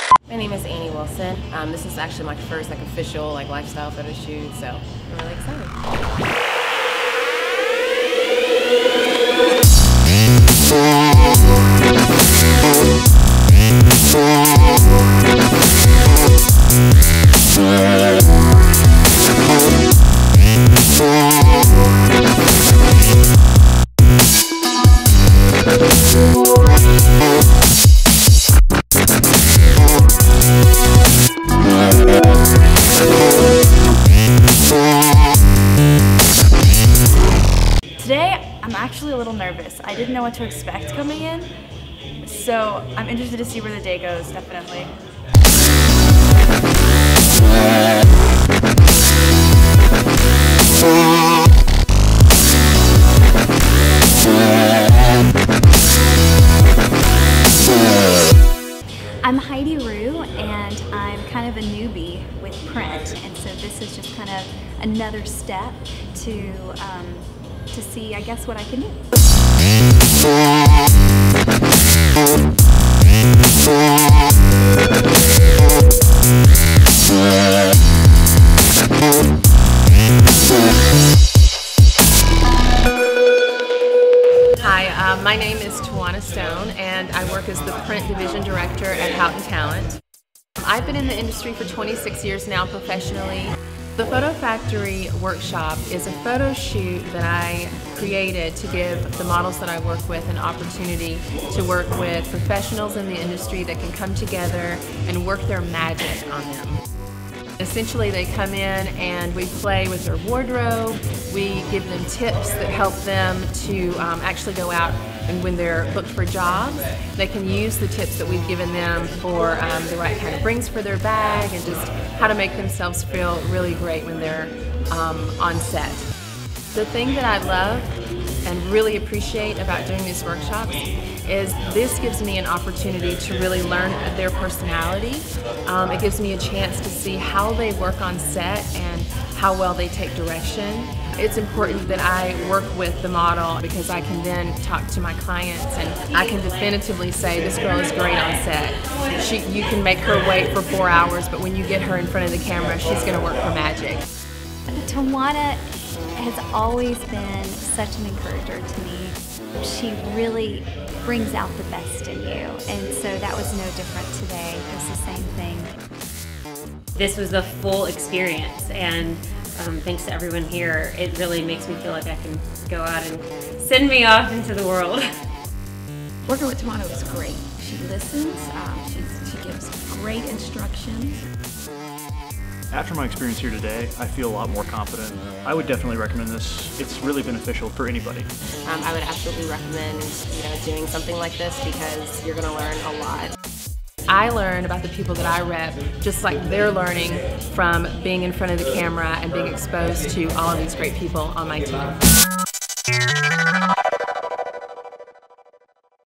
My name is Annie Wilson. This is actually my first official lifestyle photo shoot, so I'm really excited. Today, I'm actually a little nervous. I didn't know what to expect coming in, so I'm interested to see where the day goes, definitely. I'm Heidi Rue, and I'm kind of a newbie with print, and so this is just kind of another step to see, I guess, what I can do. Hi, my name is Tawana Stone, and I work as the print division director at Houghton Talent. I've been in the industry for 26 years now professionally. The Photo Factory workshop is a photo shoot that I created to give the models that I work with an opportunity to work with professionals in the industry that can come together and work their magic on them. Essentially, they come in and we play with their wardrobe. We give them tips that help them to actually go out, and when they're looked for jobs, they can use the tips that we've given them for the right kind of rings for their bag and just how to make themselves feel really great when they're on set. The thing that I love and really appreciate about doing these workshops is this gives me an opportunity to really learn their personality. It gives me a chance to see how they work on set and how well they take direction. It's important that I work with the model because I can then talk to my clients and I can definitively say this girl is great on set. You can make her wait for 4 hours, but when you get her in front of the camera, she's going to work her magic. Tawana has always been such an encourager to me. She really brings out the best in you, and so that was no different today. It was the same thing. This was a full experience, and thanks to everyone here, it really makes me feel like I can go out and send me off into the world. Working with Tawana was great. She listens, she gives great instructions. After my experience here today, I feel a lot more confident. I would definitely recommend this. It's really beneficial for anybody. I would absolutely recommend doing something like this because you're going to learn a lot. I learn about the people that I rep just like they're learning from being in front of the camera and being exposed to all of these great people on my team.